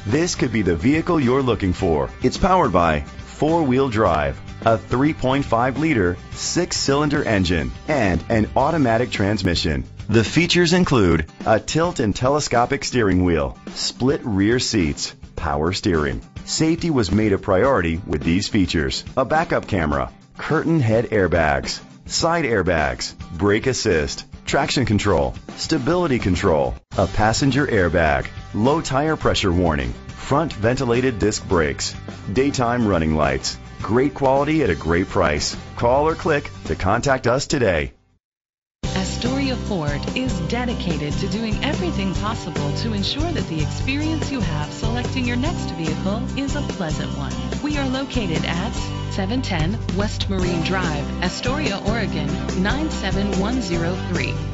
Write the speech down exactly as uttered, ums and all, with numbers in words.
This could be the vehicle you're looking for. It's powered by four-wheel drive, a three point five liter six-cylinder engine, and an automatic transmission. The features include a tilt and telescopic steering wheel, split rear seats, power steering. Safety was made a priority with these features: a backup camera, curtain head airbags, side airbags, brake assist, traction control, stability control, a passenger airbag, low tire pressure warning, front ventilated disc brakes, daytime running lights. Great quality at a great price. Call or click to contact us today. Astoria Ford is dedicated to doing everything possible to ensure that the experience you have selecting your next vehicle is a pleasant one. We are located at seven ten West Marine Drive, Astoria, Oregon nine seven one zero three.